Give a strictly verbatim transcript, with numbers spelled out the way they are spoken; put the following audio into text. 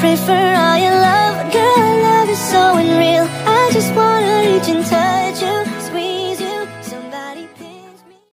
pray for all your love. Girl, love is so unreal. I just wanna reach and touch you.